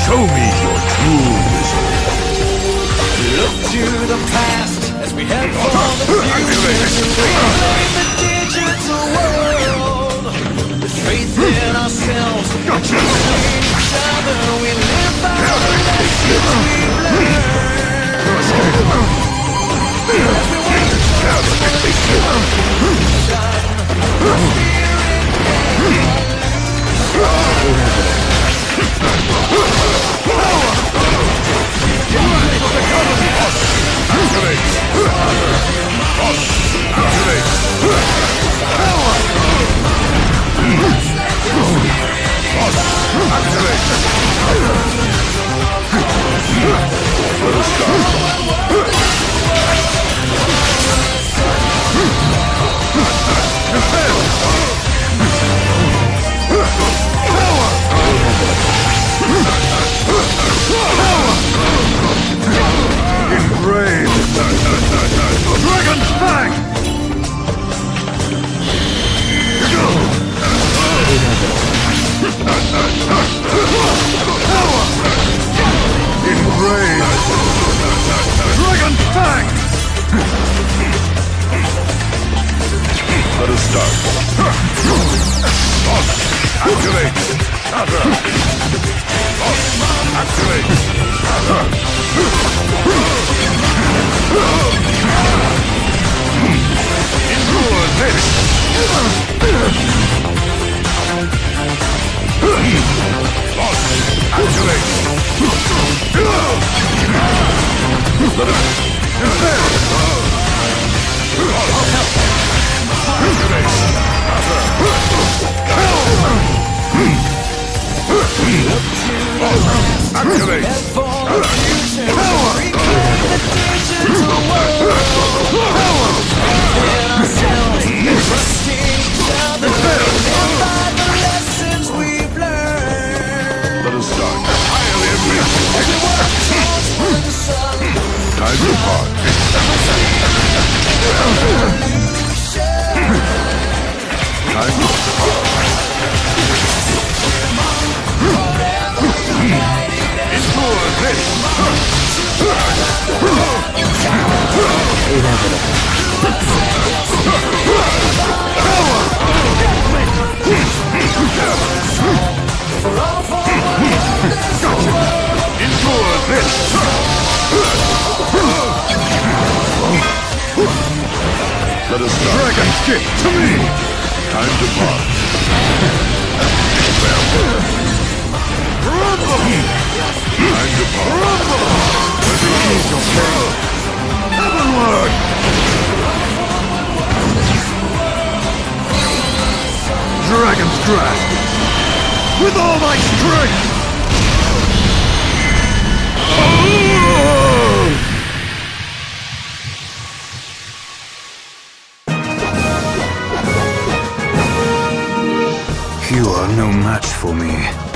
Show me your true wisdom. Look to the past as we head for the future. Reclaim the digital world. With faith in ourselves and trust in each other, we live by the lessons we've learned. As we walk towards Let us start. Boss, activate. Boss, activate. Endure this. Boss, activate. Let us. Activate! head for the future. Reclaim the digital world. In ourselves, trusting each other. Live by the lessons we've learned. Let us start. Highly admit. As we work towards the sun. Time to part. Time to part. Endure this. Endure this. Let us start. Dragon kick to me. Time to part. Time to part. Heavenward! Dragon's grasp! With all my strength! You are no match for me.